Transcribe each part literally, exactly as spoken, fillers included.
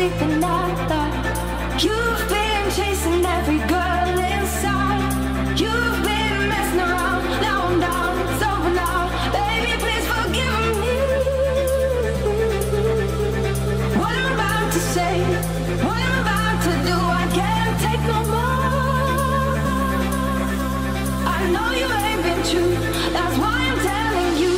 everything I thought. You've been chasing every girl inside. You've been messing around. Now I'm down, it's over now. Baby, please forgive me. What I'm about to say, what I'm about to do, I can't take no more. I know you ain't been true, that's why I'm telling you.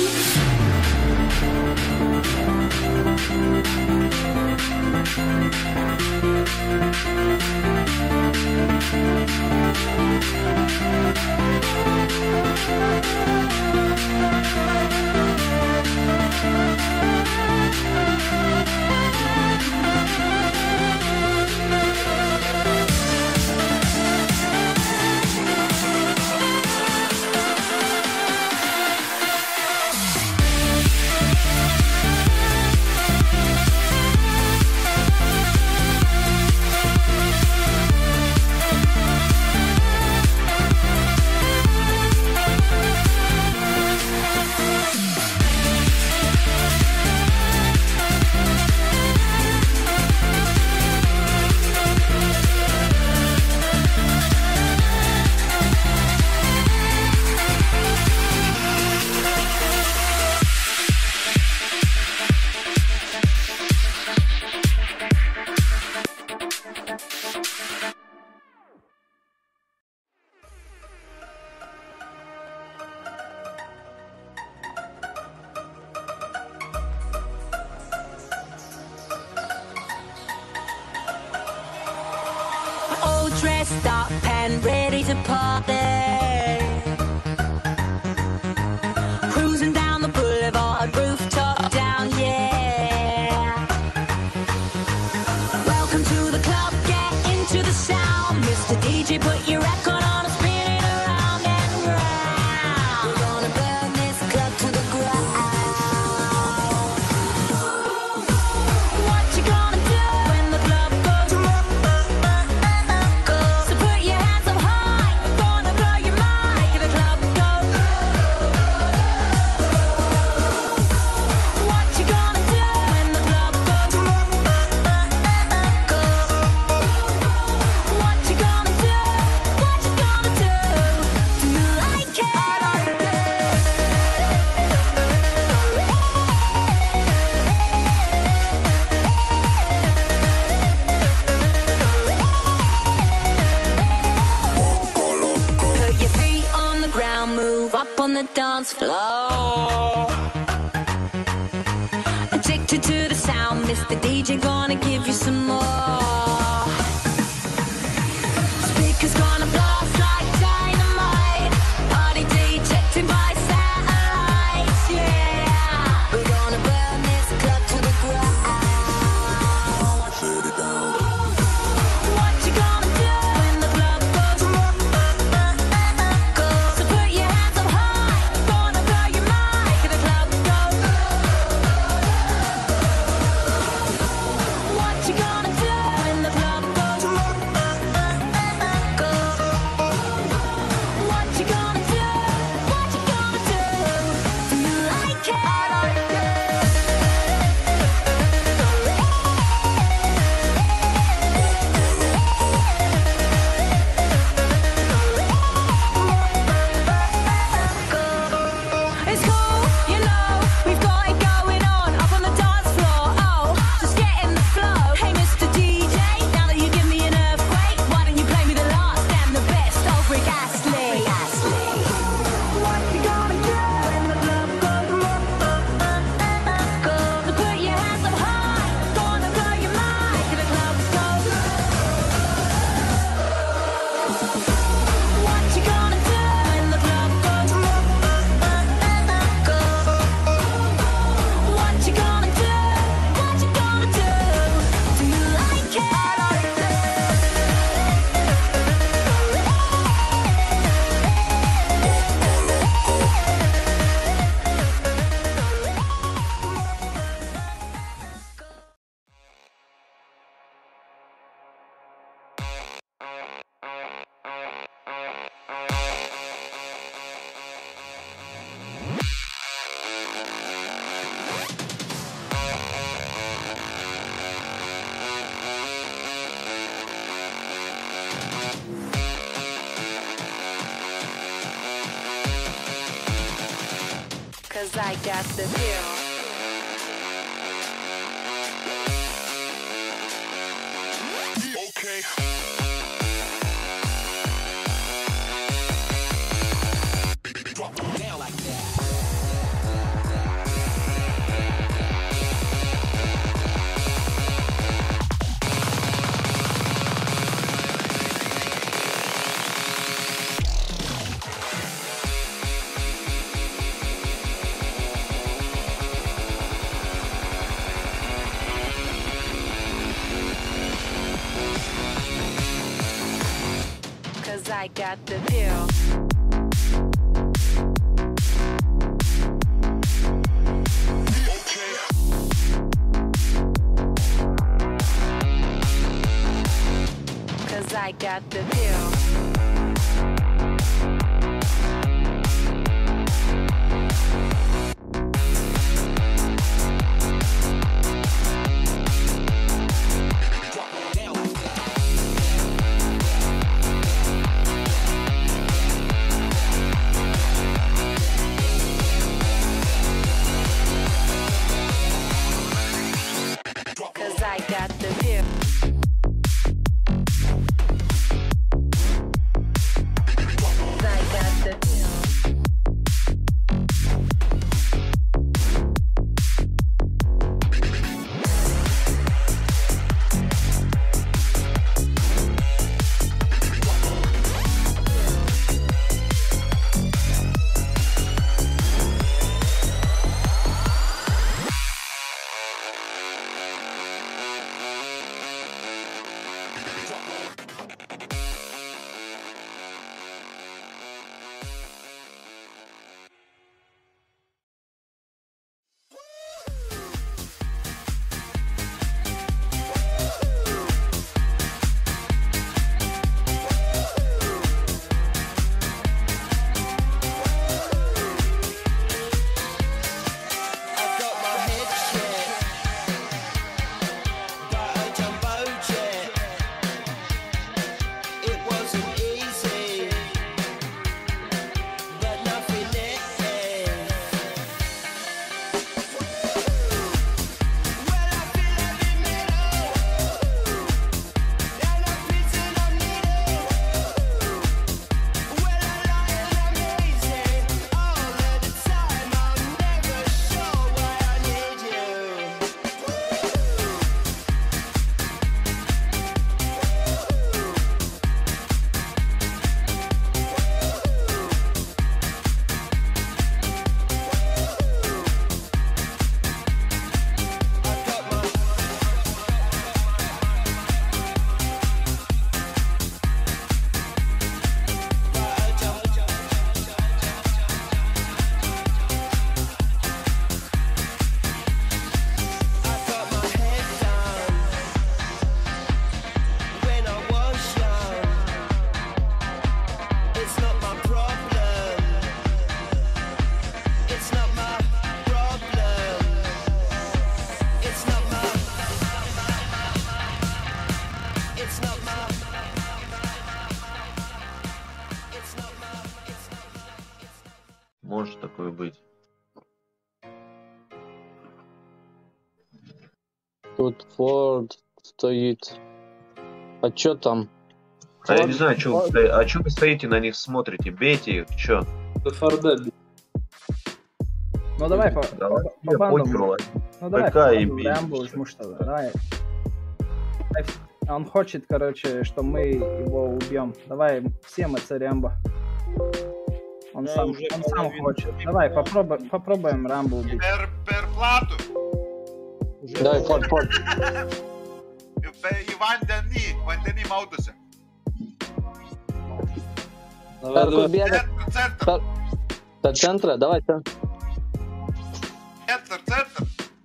Dressed up and ready to party, cruising down the boulevard, rooftop down, yeah. Welcome to the club, get into the sound. Mister D J, put your record on and spin it around and round. We're gonna burn this club to the ground. What you gonna do when the club goes? So put your hands up high, gonna blow your mind. The club goes. What you gonna do when the club goes? What you gonna do? What you gonna do? Do you like it? Put your feet on the ground, move up on the dance floor. Addicted to the sound, Mister D J gonna give you some more. Speakers gonna blast like dynamite. Party detected by satellites, yeah. We're gonna burn this club to the ground. Shut it down. What you gonna do when the club goes? So put your hands up high, gonna blow your mind. The club goes. What you gonna do when the club 'Cause I got the pill. Okay. Drop it down like that. Cause I got the pill. Okay. Cause I got the pill. Drop it down like that. Cause I got the pill. I got the pill. I've got my head checked by a jumbo jet. It wasn't easy, but nothing left. Well, I feel every minute, and I'm pissing on needle. Well, I lie and I'm easy all of the time. I'm never sure why I need you. I've got my right jump. I got my head down when I was young. It's not my problem. It's not my problem. It's not my. It's not my. It's not my. It's not my. Может такое быть. Тут Форд стоит. А чё там? А я не знаю, чё вы, сто- а чё вы стоите на них смотрите? Бейте их, чё? Форда. Ну давай по, Давай, по, я по бандам. понял. Ну давай ПК по и бандам бей. Рэмбо жму, что ли. Давай. Он хочет, короче, что мы его убьем. Давай всем это Рэмбо. Он Да, сам, уже он сам половина. хочет. Давай попробуем, попробуем Рэмбо убить. Per, per platų. Давай, Форд, Форд. Pe- Į vandenį, vandenį maudosi. Тарку бега. Centr, centr, До центра, давай, да. centr, centr.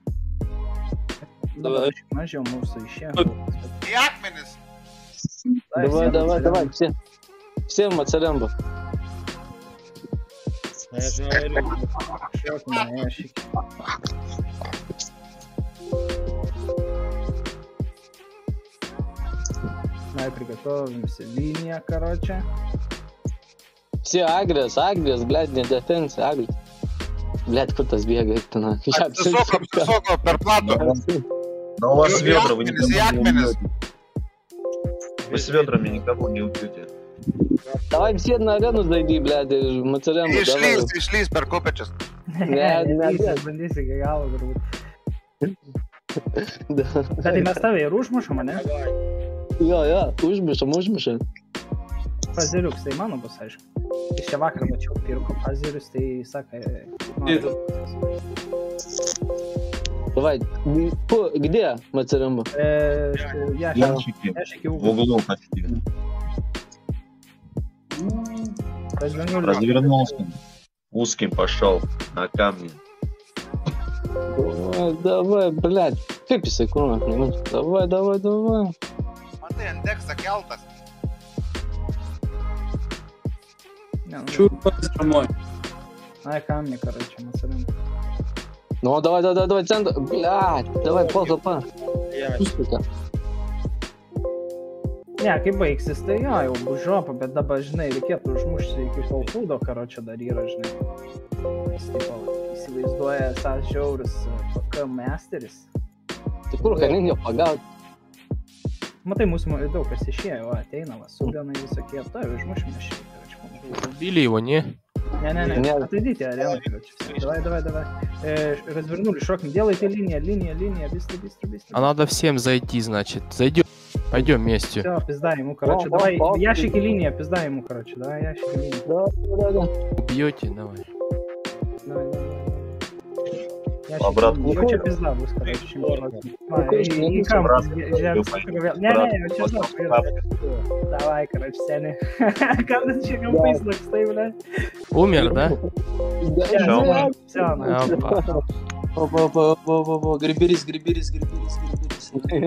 Давай. Mažiau mūsų išėjo. Į akmenis. Давай, всем давай, Ацарямбо. давай, все. Всем Ацарямбо. Счет на ящике. Давай приготовимся. Линия, короче. Все агрес, агрес, блядь, не дефенс, агрес. Блядь, kur tas bėga, tu na. Apsisuko, apsisuko per platų. Но у вас И ведра, вы Акменес, и никого не Акменес. убьете. Вы с ведрами никого не убьете. Давай все на арену зайди, блядь, Мацарямбо, давай. Išlys, išlys per kopečius. Ne, ne, Bandysi, ne. bandysi iki galo turbūt. Da. Bet tai mes tave ir užmušam, ne? Jo, jo, užmušam, užmušam. Paziriuks, tai mano bus, aišku. Iš čia vakar mačiau, pirko pazirius, tai sakai... Давай, по- где Мацарямбо? E, ja, Ящики ящики в угол. углу почти. Развернули. Развернулся. Узким пошел на камни. Давай, давай, блядь. Kaip jisai kūną, nu, давай, давай, давай. Matai, indeksą keltas. Не, ну, Чурпас домой. Ай, камни, короче, Мацарямбо. Ну, давай, давай, давай, центр. Блядь, давай, пол хп. Пустика. Ne, kai baigsis, tai jo, jau bus žopa, bet dabar, žinai, reikėtų užmušti iki polfūdo, karočią dar yra, žinai. Jis taip įsivaizduoja tas žiaurus P K masteris. Tai kur galim jo pagaut? Matai, mūsų daug kas išėjo, o ateina, va, sugenai visokie, tai užmušime šį, karočią. Убили его, не? Не, не, не, Не. отойдите, арену, короче, всё. Давай, давай, давай. Э, развернули, шоком, делайте линия, линия, линия, быстро, быстро, быстро. А надо всем зайти, значит. Зайдем. Пойдем вместе. Все, пизда ему, короче, О, давай, о, о. ящики линия, пизда ему, короче, давай, ящики линия. Да, да, да. Убьете, давай. Давай, давай. Ящики Обратно. линия. Его че пизда будет, короче, чем платить. А, Какой и- же и не кам, обратно. я- я Ё, сука, пойдём. говорил, Не, Обратно. не, чё Вот за там хуйня? Давай, короче, сяни. Каждый чеком Да. пиздок стоит, блядь. Умер, да? Да, Всё, да. всё, ну. Опа. Опа, опа, опа, опа, опа. Греберись, греберись, греберись,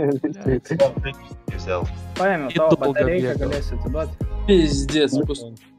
греберись. Не взял. Paėmiau И tavo долго batareiką, bėgau. galėsiu atiduoti. Пиздец, пусть.